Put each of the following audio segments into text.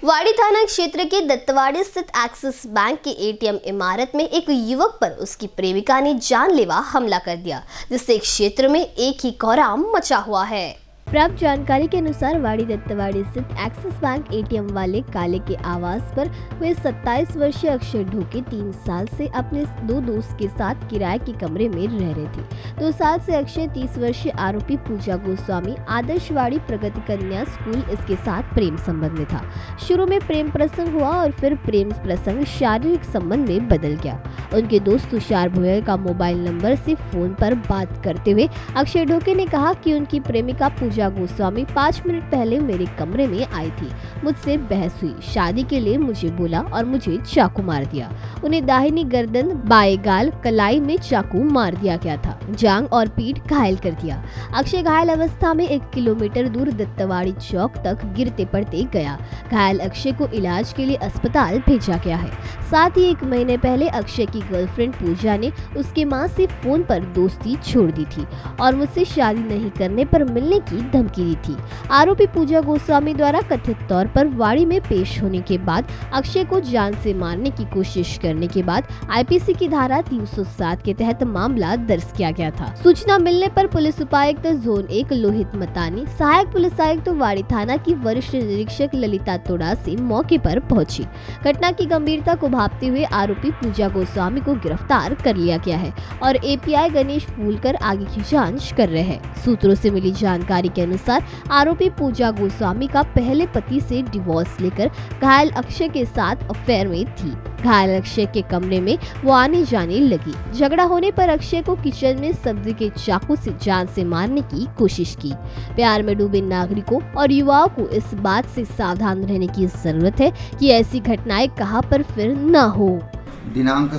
वाड़ी थाना क्षेत्र के दत्तवाड़ी स्थित एक्सिस बैंक के एटीएम इमारत में एक युवक पर उसकी प्रेमिका ने जानलेवा हमला कर दिया, जिससे क्षेत्र में एक ही कोहराम मचा हुआ है। प्राप्त जानकारी के अनुसार वाड़ी दत्तवाड़ी स्थित एक्सिस बैंक एटीएम वाले काले के आवास पर हुए 27 वर्षीय अक्षय ढोके 3 साल से अपने 2 दोस्त के साथ किराए के कमरे में रह रहे थे। 2 साल से अक्षय 30 वर्षीय आरोपी पूजा गोस्वामी आदर्शवाड़ी प्रगति कन्या स्कूल इसके साथ प्रेम संबंध में था। शुरू में प्रेम प्रसंग हुआ और फिर प्रेम प्रसंग शारीरिक संबंध में बदल गया। उनके दोस्त तुषार भोयर का मोबाइल नंबर से फोन पर बात करते हुए अक्षय ढोके ने कहा कि उनकी प्रेमिका पूजा गोस्वामी 5 मिनट पहले मेरे कमरे में आई थी। मुझसे बहस हुई, शादी के लिए मुझे बोला और मुझे चाकू मार दिया। उन्हें दाहिनी गर्दन, बाएं गाल, कलाई में चाकू मार दिया गया था। जांग और पीठ घायल कर दिया। अक्षय घायल अवस्था में 1 किलोमीटर दूर दत्तवाड़ी चौक तक गिरते पड़ते गया। घायल अक्षय को इलाज के लिए अस्पताल भेजा गया है। साथ ही 1 महीने पहले अक्षय की गर्लफ्रेंड पूजा ने उसके मां से फोन पर दोस्ती छोड़ दी थी और मुझसे शादी नहीं करने पर मिलने की धमकी दी थी। आरोपी पूजा गोस्वामी द्वारा कथित तौर पर वाड़ी में पेश होने के बाद अक्षय को जान से मारने की कोशिश करने के बाद आईपीसी की धारा 307 के तहत मामला दर्ज किया गया था। सूचना मिलने पर पुलिस उपायुक्त जोन 1 लोहित मतानी, सहायक पुलिस आयुक्त वाड़ी थाना की वरिष्ठ निरीक्षक ललिता तोड़ासी मौके पर पहुंची। घटना की गंभीरता को भांपते हुए आरोपी पूजा गोस्वामी को गिरफ्तार कर लिया गया है और एपीआई गणेश फूलकर आगे की जांच कर रहे हैं। सूत्रों से मिली जानकारी के अनुसार आरोपी पूजा गोस्वामी का पहले पति से डिवोर्स लेकर घायल अक्षय के साथ अफेयर में थी। घायल अक्षय के कमरे में वो आने जाने लगी। झगड़ा होने पर अक्षय को किचन में सब्जी के चाकू से जान से मारने की कोशिश की। प्यार में डूबे नागरिकों और युवाओं को इस बात से सावधान रहने की जरूरत है कि ऐसी घटनाएं कहां पर फिर न हो। दिनांक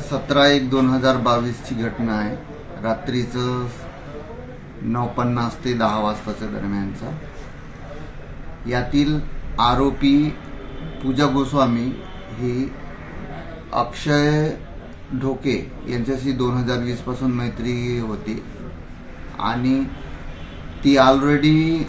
17/1/2022 ची घटना आहे। रात्रीचं 9:50 ते 10 वाजताच्या दरम्यानचा। यातील आरोपी पूजा गोस्वामी ही अक्षय ढोके यांच्याशी 2020 पासून मैत्री होती आणि ती ऑलरेडी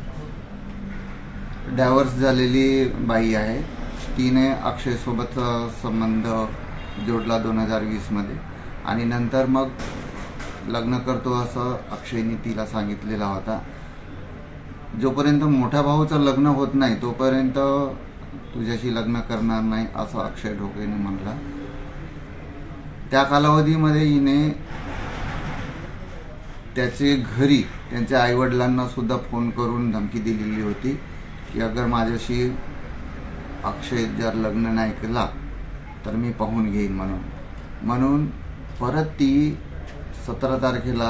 डायव्हर्स झालेली बाई आहे। तिने अक्षय सोबत संबंध जोडला 2020 मध्ये आणि नंतर मग लग्न करतो असं अक्षयने तिला सांगितलेला होता। जोपर्यंत मोठ्या भावाचं लग्न होत नाही तोपर्यंत तुझ्याशी लग्न करणार नाही असं अक्षय ढोकेने म्हणला। त्या कालावधीमध्ये हिने त्याचे घरी त्यांच्या आईवडिलांना सुद्धा फोन करून धमकी दिलेली होती की अगर माझ्याशी अक्षय जर लग्न नाही केला तर मी पाहून घेईन म्हणून परत ती 17 तारखेला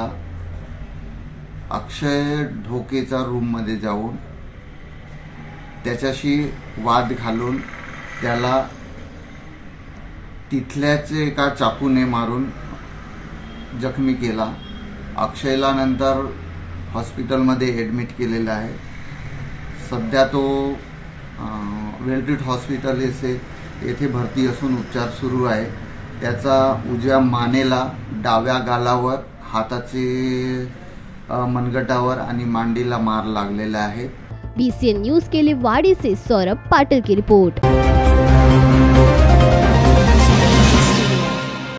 अक्षय ढोकेच्या रूम मध्ये जाऊन त्याच्याशी वाद घालून त्याला तिथल्याच एका चाकूने मारून जखमी केला। अक्षयला नंतर हॉस्पिटलमध्ये ॲडमिट केलेला आहे। सध्या तो वेलट्रीट हॉस्पिटल येथे भरती असून उपचार सुरू आहे। त्याचा उजव्या मानेला, डाव्या गालावर, हाताचे मनगटावर आणि मांडीला मार लागलेला आहे। BCN न्यूज के लिए वाड़ी से सौरभ पाटिल की रिपोर्ट।